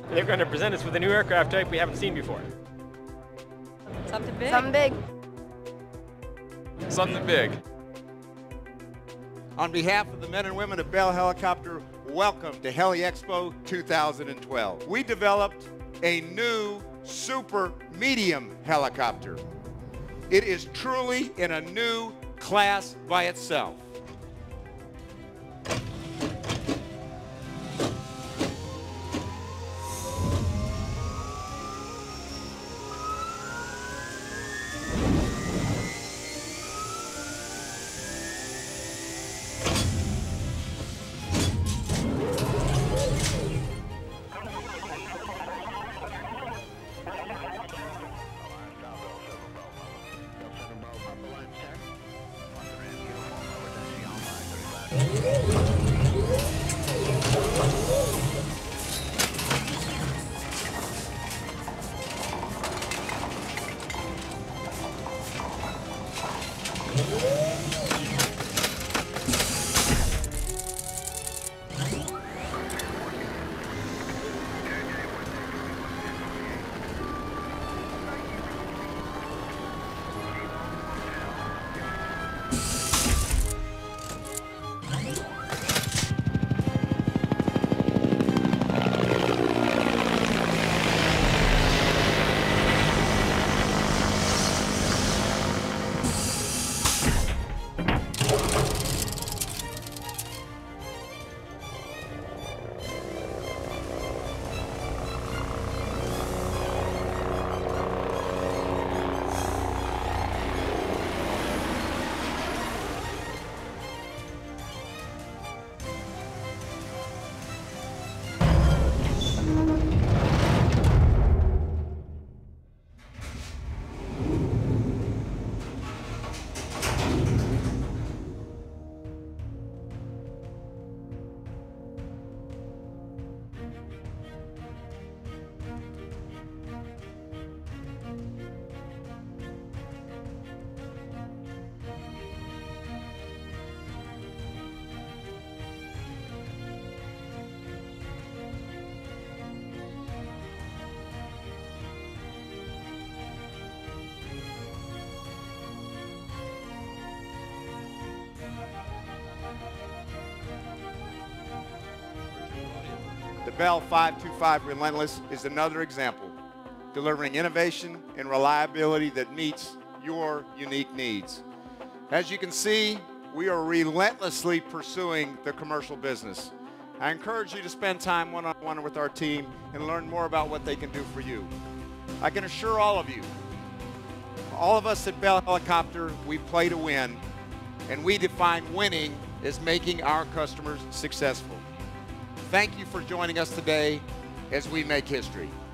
They're going to present us with a new aircraft type we haven't seen before. Something big. Something big. Something big. On behalf of the men and women of Bell Helicopter, welcome to Heli Expo 2012. We developed a new super medium helicopter. It is truly in a new class by itself. The Bell 525 Relentless is another example, delivering innovation and reliability that meets your unique needs. As you can see, we are relentlessly pursuing the commercial business. I encourage you to spend time one-on-one with our team and learn more about what they can do for you. I can assure all of you, all of us at Bell Helicopter, we play to win, and we define winning as making our customers successful. Thank you for joining us today as we make history.